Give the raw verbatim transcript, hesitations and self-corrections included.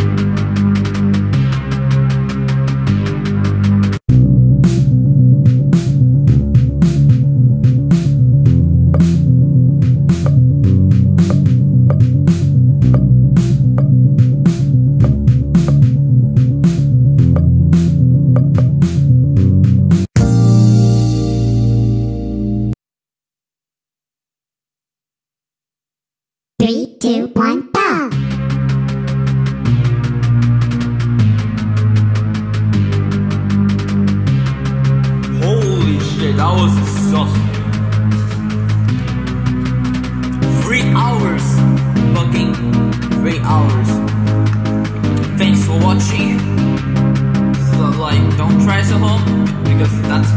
Three, two, one, go! Holy shit, that was so... Three hours! Fucking three hours. Thanks for watching. So like, don't try this at home, because that's